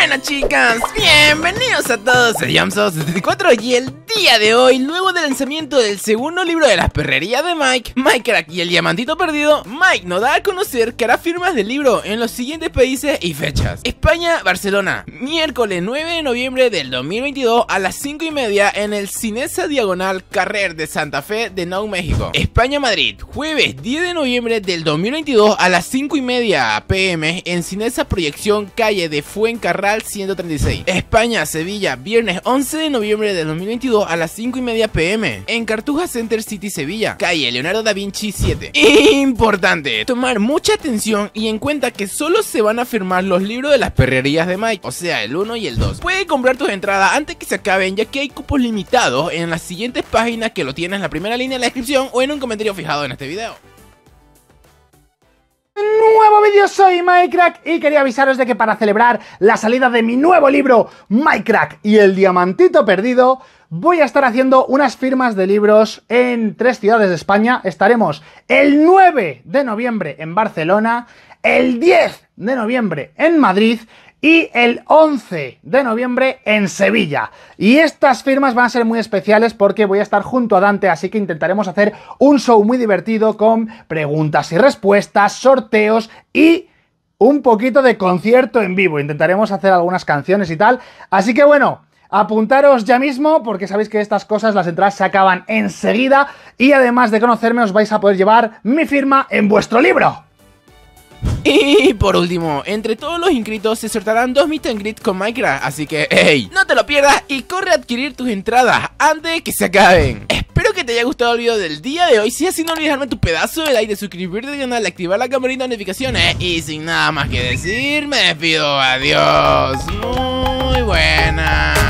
Bueno, chicas, bienvenidos a todos a Yamso74 y el día de hoy, luego del lanzamiento del segundo libro de las perrerías de Minecraft y el diamantito perdido, Mike nos da a conocer que hará firmas del libro en los siguientes países y fechas: España, Barcelona, miércoles 9 de noviembre del 2022 a las 5:30 en el Cinesa Diagonal Carrer de Santa Fe de Nou, México. España, Madrid, jueves 10 de noviembre del 2022 a las 5:30 p.m. en Cinesa Proyección Calle de Fuencarral 136. España, Sevilla, viernes 11 de noviembre del 2022 a las 5:30 p.m. en Cartuja Center City, Sevilla, calle Leonardo da Vinci 7. Importante tomar mucha atención y en cuenta que solo se van a firmar los libros de las perrerías de Mike, o sea, el 1 y el 2. Puedes comprar tus entradas antes que se acaben, ya que hay cupos limitados en las siguientes páginas, que lo tienes en la primera línea de la descripción o en un comentario fijado en este video. Nuevo vídeo, soy Minecraft y quería avisaros de que para celebrar la salida de mi nuevo libro Minecraft y el diamantito perdido, voy a estar haciendo unas firmas de libros en 3 ciudades de España. Estaremos el 9 de noviembre en Barcelona, el 10 de noviembre en Madrid y el 11 de noviembre en Sevilla. Y estas firmas van a ser muy especiales porque voy a estar junto a Dante, así que intentaremos hacer un show muy divertido con preguntas y respuestas, sorteos y un poquito de concierto en vivo. Intentaremos hacer algunas canciones y tal. Así que bueno, apuntaros ya mismo porque sabéis que estas cosas, las entradas se acaban enseguida y además de conocerme os vais a poder llevar mi firma en vuestro libro. Y por último, entre todos los inscritos se sortearán 2 meet and greet con Minecraft, así que hey, no te lo pierdas y corre a adquirir tus entradas antes de que se acaben. Espero que te haya gustado el video del día de hoy. Si es así, no olvides dejarme tu pedazo de like, de suscribirte al canal, de activar la campanita de notificaciones. Y sin nada más que decir, me despido. Adiós. Muy buena.